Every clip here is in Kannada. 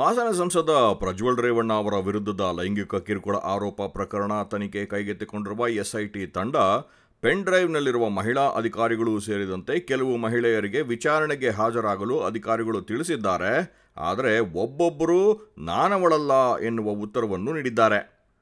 ಹಾಸನ ಸಂಸದ ಪ್ರಜ್ವಲ್ ರೇವಣ್ಣ ಅವರ ವಿರುದ್ಧದ ಲೈಂಗಿಕ ಕಿರುಕುಳ ಆರೋಪ ಪ್ರಕರಣ ತನಿಖೆ ಕೈಗೆತ್ತಿಕೊಂಡಿರುವ ಎಸ್ಐಟಿ ತಂಡ ಪೆನ್ ಡ್ರೈವ್ನಲ್ಲಿರುವ ಮಹಿಳಾ ಅಧಿಕಾರಿಗಳು ಸೇರಿದಂತೆ ಕೆಲವು ಮಹಿಳೆಯರಿಗೆ ವಿಚಾರಣೆಗೆ ಹಾಜರಾಗಲು ಅಧಿಕಾರಿಗಳು ತಿಳಿಸಿದ್ದಾರೆ. ಆದರೆ ಒಬ್ಬೊಬ್ಬರು ನಾನವಳಲ್ಲ ಎನ್ನುವ ಉತ್ತರವನ್ನು ನೀಡಿದ್ದಾರೆ.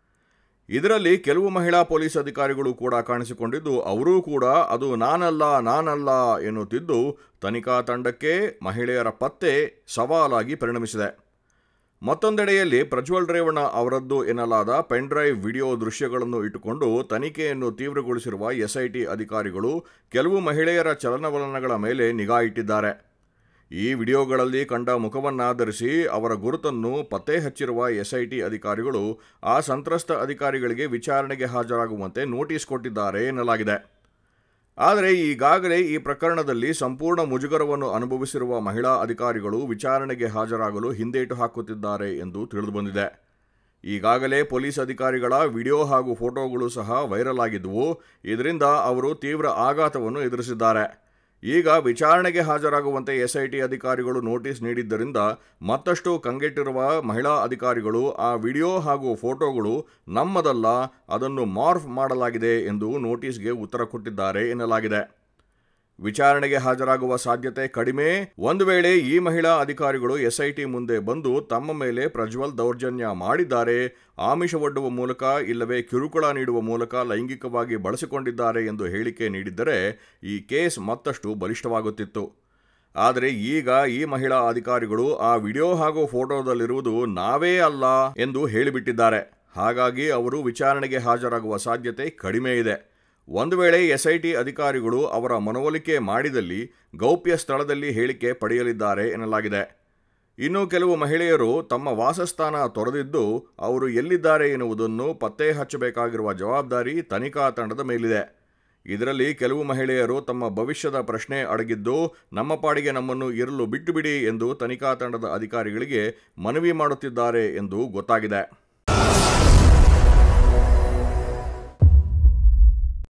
ಇದರಲ್ಲಿ ಕೆಲವು ಮಹಿಳಾ ಪೊಲೀಸ್ ಅಧಿಕಾರಿಗಳು ಕೂಡ ಕಾಣಿಸಿಕೊಂಡಿದ್ದು, ಅವರೂ ಕೂಡ ಅದು ನಾನಲ್ಲ ಎನ್ನುತ್ತಿದ್ದು ತನಿಖಾ ತಂಡಕ್ಕೆ ಮಹಿಳೆಯರ ಪತ್ತೆ ಸವಾಲಾಗಿ ಪರಿಣಮಿಸಿದೆ. ಮತ್ತೊಂದೆಡೆಯಲ್ಲಿ ಪ್ರಜ್ವಲ್ ರೇವಣ್ಣ ಅವರದ್ದು ಎನ್ನಲಾದ ಪೆನ್ ಡ್ರೈವ್ ವಿಡಿಯೋ ದೃಶ್ಯಗಳನ್ನು ಇಟ್ಟುಕೊಂಡು ತನಿಖೆಯನ್ನು ತೀವ್ರಗೊಳಿಸಿರುವ ಎಸ್ಐಟಿ ಅಧಿಕಾರಿಗಳು ಕೆಲವು ಮಹಿಳೆಯರ ಚಲನವಲನಗಳ ಮೇಲೆ ನಿಗಾ ಇಟ್ಟಿದ್ದಾರೆ. ಈ ವಿಡಿಯೋಗಳಲ್ಲಿ ಕಂಡ ಮುಖವನ್ನಾಧರಿಸಿ ಅವರ ಗುರುತನ್ನು ಪತ್ತೆ ಹಚ್ಚಿರುವ ಎಸ್ಐಟಿ ಅಧಿಕಾರಿಗಳು ಆ ಸಂತ್ರಸ್ತ ಅಧಿಕಾರಿಗಳಿಗೆ ವಿಚಾರಣೆಗೆ ಹಾಜರಾಗುವಂತೆ ನೋಟಿಸ್ ಕೊಟ್ಟಿದ್ದಾರೆ ಎನ್ನಲಾಗಿದೆ. ಆದರೆ ಈಗಾಗಲೇ ಈ ಪ್ರಕರಣದಲ್ಲಿ ಸಂಪೂರ್ಣ ಮುಜುಗರವನ್ನು ಅನುಭವಿಸಿರುವ ಮಹಿಳಾ ಅಧಿಕಾರಿಗಳು ವಿಚಾರಣೆಗೆ ಹಾಜರಾಗಲು ಹಿಂದೇಟು ಹಾಕುತ್ತಿದ್ದಾರೆ ಎಂದು ತಿಳಿದುಬಂದಿದೆ. ಈಗಾಗಲೇ ಪೊಲೀಸ್ ಅಧಿಕಾರಿಗಳ ವಿಡಿಯೋ ಹಾಗೂ ಫೋಟೋಗಳು ಸಹ ವೈರಲ್ ಆಗಿದ್ದವು. ಇದರಿಂದ ಅವರು ತೀವ್ರ ಆಘಾತವನ್ನು ಎದುರಿಸಿದ್ದಾರೆ. ಈಗ ವಿಚಾರಣೆಗೆ ಹಾಜರಾಗುವಂತೆ ಎಸ್ಐಟಿ ಅಧಿಕಾರಿಗಳು ನೋಟಿಸ್ ನೀಡಿದ್ದರಿಂದ ಮತ್ತಷ್ಟು ಕಂಗೆಟ್ಟಿರುವ ಮಹಿಳಾ ಅಧಿಕಾರಿಗಳು ಆ ವಿಡಿಯೋ ಹಾಗೂ ಫೋಟೋಗಳು ನಮ್ಮದಲ್ಲ, ಅದನ್ನು ಮಾರ್ಫ್ ಮಾಡಲಾಗಿದೆ ಎಂದು ನೋಟಿಸ್ಗೆ ಉತ್ತರ ಕೊಟ್ಟಿದ್ದಾರೆ ಎನ್ನಲಾಗಿದೆ. ವಿಚಾರಣೆಗೆ ಹಾಜರಾಗುವ ಸಾಧ್ಯತೆ ಕಡಿಮೆ. ಒಂದು ವೇಳೆ ಈ ಮಹಿಳಾ ಅಧಿಕಾರಿಗಳು ಎಸ್ಐಟಿ ಮುಂದೆ ಬಂದು ತಮ್ಮ ಮೇಲೆ ಪ್ರಜ್ವಲ್ ದೌರ್ಜನ್ಯ ಮಾಡಿದ್ದಾರೆ, ಆಮಿಷವೊಡ್ಡುವ ಮೂಲಕ ಇಲ್ಲವೇ ಕಿರುಕುಳ ನೀಡುವ ಮೂಲಕ ಲೈಂಗಿಕವಾಗಿ ಬಳಸಿಕೊಂಡಿದ್ದಾರೆ ಎಂದು ಹೇಳಿಕೆ ನೀಡಿದ್ದರೆ ಈ ಕೇಸ್ ಮತ್ತಷ್ಟು ಬಲಿಷ್ಠವಾಗುತ್ತಿತ್ತು. ಆದರೆ ಈಗ ಈ ಮಹಿಳಾ ಅಧಿಕಾರಿಗಳು ಆ ವಿಡಿಯೋ ಹಾಗೂ ಫೋಟೋದಲ್ಲಿರುವುದು ನಾವೇ ಅಲ್ಲ ಎಂದು ಹೇಳಿಬಿಟ್ಟಿದ್ದಾರೆ. ಹಾಗಾಗಿ ಅವರು ವಿಚಾರಣೆಗೆ ಹಾಜರಾಗುವ ಸಾಧ್ಯತೆ ಕಡಿಮೆ ಇದೆ. ಒಂದು ವೇಳೆ ಎಸ್ಐಟಿ ಅಧಿಕಾರಿಗಳು ಅವರ ಮನವೊಲಿಕೆ ಮಾಡಿದಲ್ಲಿ ಗೌಪ್ಯ ಸ್ಥಳದಲ್ಲಿ ಹೇಳಿಕೆ ಪಡೆಯಲಿದ್ದಾರೆ ಎನ್ನಲಾಗಿದೆ. ಇನ್ನು ಕೆಲವು ಮಹಿಳೆಯರು ತಮ್ಮ ವಾಸಸ್ಥಾನ ತೊರೆದಿದ್ದು ಅವರು ಎಲ್ಲಿದ್ದಾರೆ ಎನ್ನುವುದನ್ನು ಪತ್ತೆ ಹಚ್ಚಬೇಕಾಗಿರುವ ಜವಾಬ್ದಾರಿ ತನಿಖಾ ತಂಡದ ಮೇಲಿದೆ. ಇದರಲ್ಲಿ ಕೆಲವು ಮಹಿಳೆಯರು ತಮ್ಮ ಭವಿಷ್ಯದ ಪ್ರಶ್ನೆ ಅಡಗಿದ್ದು ನಮ್ಮ ಪಾಡಿಗೆ ನಮ್ಮನ್ನು ಇರಲು ಬಿಟ್ಟುಬಿಡಿ ಎಂದು ತನಿಖಾ ತಂಡದ ಅಧಿಕಾರಿಗಳಿಗೆ ಮನವಿ ಮಾಡುತ್ತಿದ್ದಾರೆ ಎಂದು ಗೊತ್ತಾಗಿದೆ.